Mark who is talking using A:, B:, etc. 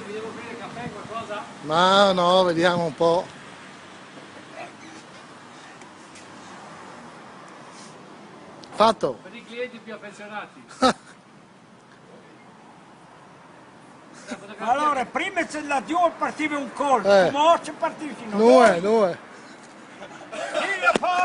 A: vi devo bere caffè, qualcosa?
B: Ma no, vediamo un po'. Fatto.
A: Per i clienti più affezionati.
C: Allora, prima c'è la due partiva un colpo, ma c'è partito fino a
B: Due.
C: Via